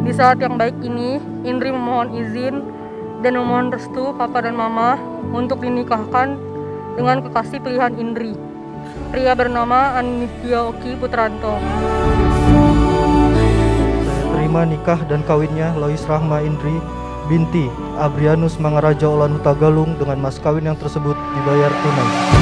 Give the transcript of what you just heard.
Di saat yang baik ini, Indri memohon izin dan memohon restu Papa dan Mama untuk dinikahkan dengan kekasih pilihan Indri, pria bernama Anindya Oki Putranto. Saya terima nikah dan kawinnya Lois Rahma Indri binti Abrianus Mangaraja Olan Hutagalung dengan mas kawin yang tersebut dibayar tunai.